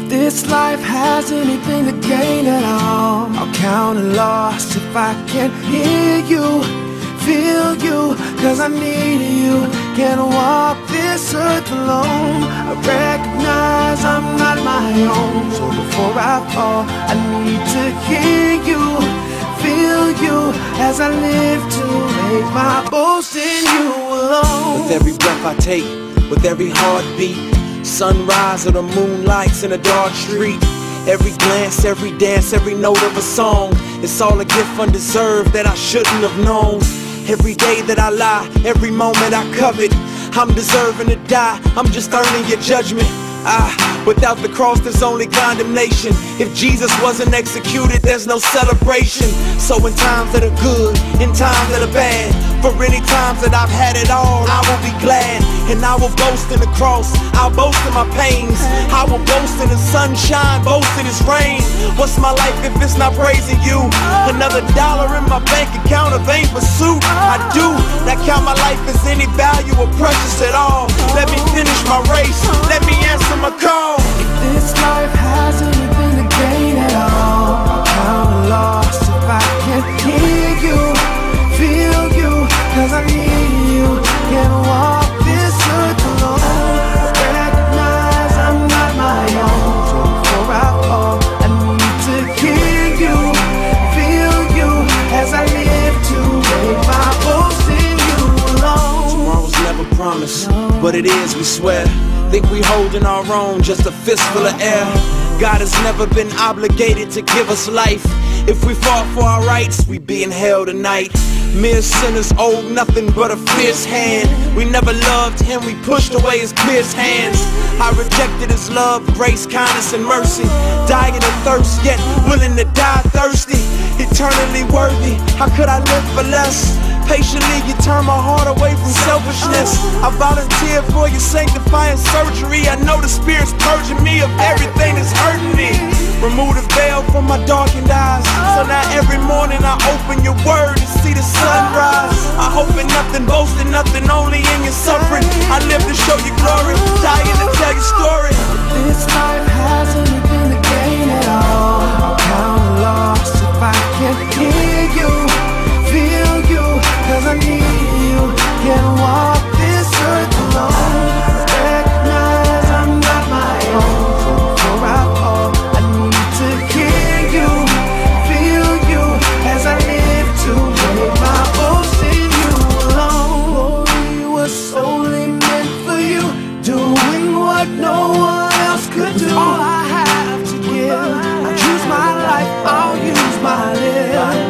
this life has anything to gain at all, I'll count a loss if I can't hear you, feel you, cause I need you. Can't walk this earth alone. I recognize I'm not my own. So before I fall, I need to hear you, feel you, as I live to make my boast in you alone. With every breath I take, with every heartbeat, sunrise or the moonlights in a dark street, every glance, every dance, every note of a song, it's all a gift undeserved that I shouldn't have known. Every day that I lie, every moment I covet, I'm deserving to die, I'm just earning your judgment. Without the cross there's only condemnation. If Jesus wasn't executed, there's no celebration. So in times that are good, in times that are bad, for any times that I've had it all, I will be glad. And I will boast in the cross, I'll boast in my pains, I will boast in the sunshine, boast in this rain. What's my life if it's not praising you? Another dollar in my bank account, a vain pursuit. I do not count my life as any value or precious at all. Let me finish my race, let me answer my call. If this life has anything to gain at all, I'll count a loss if I can't hear you, feel you, cause I need you. Can't walk this earth alone. I recognize I'm not my own. So before I fall, I need to hear you, feel you, as I live to make my boast in you alone. Tomorrow's never promised, but it is, we swear. Think we holding our own, just a fistful of air. God has never been obligated to give us life. If we fought for our rights, we'd be in hell tonight. Mere sinners owe nothing but a fierce hand. We never loved him, we pushed away his pierced hands. I rejected his love, grace, kindness, and mercy. Dying of thirst, yet willing to die thirsty. Eternally worthy, how could I live for less? Patiently you turn my heart away from selfishness. I volunteer for your sanctifying surgery. I know the Spirit's purging me of everything that's hurting me. Remove the veil from my darkened eyes, so now every morning I open your word and see the sunrise. I hope in nothing, boast in nothing, only in your suffering. I live to show you glory, dying to tell your story. This life has anything to gain at all, I'll count a loss if I can't hear you, feel you, cause I need you. Can't walk this earth alone. I recognize I'm not my own. So before I fall, I need to hear you, feel you, as I live to make my boast in you alone. Glory was only meant for you, doing what no one else could do. All I have to give, I choose my life, I'll use my lips.